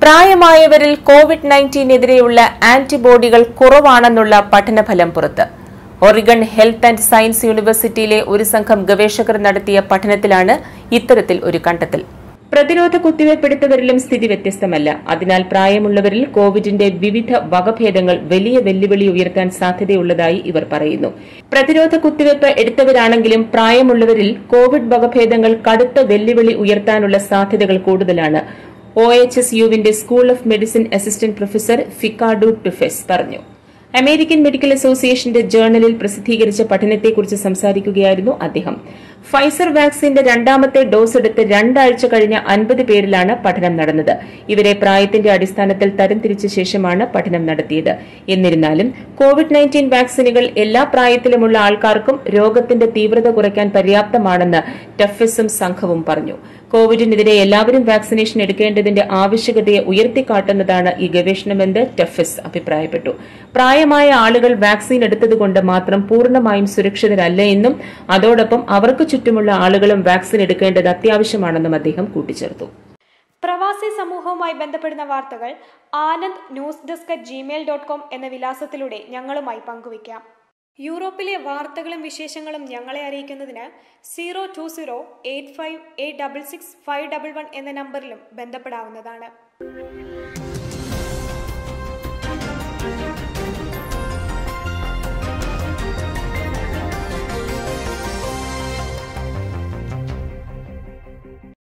പ്രായമായവരിൽ COVID-19 ആന്റിബോഡികൾ കുറവാണെന്നുള്ള പഠനഫലം പുറത്ത്. Oregon health and science യൂണിവേഴ്സിറ്റിയിലെ ഒരു സംഘം ഗവേഷകർ നടത്തിയ പഠനത്തിലാണ് ഇത്തരത്തിൽ ഒരു കണ്ടെത്തൽ. പ്രതിരോധ കുത്തിവയ്പ്പെടുത്തവരിലും സ്ഥിതി വ്യത്യസ്തമല്ല. അതിനാൽ പ്രായമുള്ളവരിൽ കോവിഡിന്റെ വിവിധ വകഭേദങ്ങൾ വലിയ വെല്ലുവിളി ഉയർത്താൻ സാധ്യതയുള്ളതായി ഇവർ പറയുന്നു. പ്രതിരോധ കുത്തിവയ്പ് എടുത്തവരാണെങ്കിലും പ്രായമുള്ളവരിൽ കോവിഡ് വകഭേദങ്ങൾ കടുത്ത വെല്ലുവിളി ഉയർത്താനുള്ള സാധ്യതകൾ കൂടുതലാണ്. OHSUവിന്റെ school of medicine assistant professor Fikadu Tufes പറഞ്ഞു. അമേരിക്കൻ മെഡിക്കൽ അസോസിയേഷന്റെ ജേർണലിൽ പ്രസിദ്ധീകരിച്ച പഠനത്തെക്കുറിച്ച് സംസാരിക്കുകയായിരുന്നു അദ്ദേഹം. ഫൈസർ വാക്സിന്റെ രണ്ടാമത്തെ ഡോസ് എടുത്ത് 2 ആഴ്ച കഴിഞ്ഞ 50 പേരിലാണ് പഠനം നടന്നത്. ഇവരെ പ്രായത്തിന്റെ അടിസ്ഥാനത്തിൽ തരംതിരിച്ച ശേഷമാണ് പഠനം നടത്തിയത്. എന്നിരുന്നാലും കോവിഡ്-19 വാക്സിനുകൾ എല്ലാ പ്രായത്തിലുമുള്ള ആൾക്കാർക്കും രോഗത്തിന്റെ തീവ്രത കുറയ്ക്കാൻ പര്യാപ്തമാണെന്ന് ടഫെസും സംഘവും പറഞ്ഞു. കോവിഡിനെതിരെ എല്ലാവരും വാക്സിനേഷൻ എടുക്കേണ്ടതിന്റെ ആവശ്യകതയെ ഉയർത്തിക്കാട്ടുന്നതാണ് ഈ ഗവേഷണമെന്ന് ടഫെസ് അഭിപ്രായപ്പെട്ടു. പ്രായമായ ആളുകൾ വാക്സിൻ എടുത്തതുകൊണ്ട് മാത്രം പൂർണ്ണമായും സുരക്ഷിതരല്ല എന്നും അതോടൊപ്പം അവർക്ക് ചുറ്റുമുള്ള ആളുകളും വാക്സിൻ എടുക്കേണ്ടത് അത്യാവശ്യമാണെന്നും അദ്ദേഹം കൂട്ടിച്ചേർത്തു. പ്രവാസി സമൂഹവുമായി ബന്ധപ്പെടുന്ന വാർത്തകൾ ആനന്ദ് ന്യൂസ് ഡെസ്ക് @gmail.com എന്ന വിലാസത്തിലൂടെ ഞങ്ങളുമായി പങ്കുവയ്ക്കാം. യൂറോപ്പിലെ വാർത്തകളും വിശേഷങ്ങളും ഞങ്ങളെ അറിയിക്കുന്നതിന് 02085866511 എന്ന നമ്പറിലും ബന്ധപ്പെടാവുന്നതാണ്.